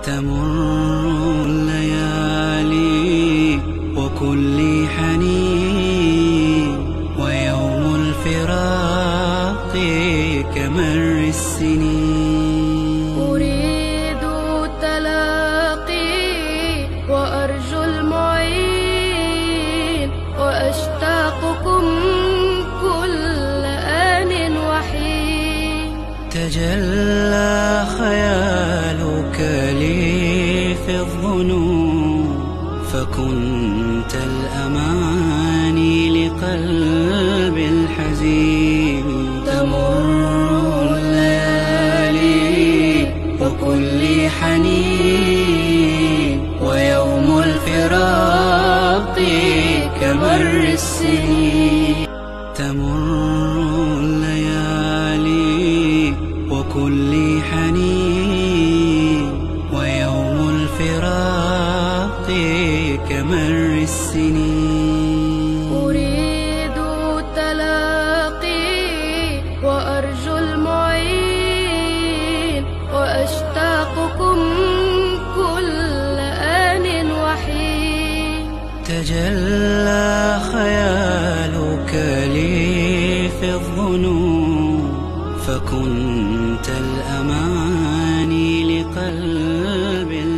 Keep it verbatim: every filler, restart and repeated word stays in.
تمر الليالي وكل حنين، ويوم الفراق كمر السنين. أريد التلاقي وأرجو المعين، وأشتاقكم كل آن وحين. تجلى خيالك لي في الظنون، فكنت الأماني لقلب الحزين. تمر الليالي وكل حنين، ويوم الفراق كمر السنين. تمر الليالي وكل حنين، ويوم الفراق كمر السنين. أريد التلاقي وأرجو المعين، وأشتاقكم كل آن وحين. تجلى خيالك لي في الظنون، فكنت الأماني لقلب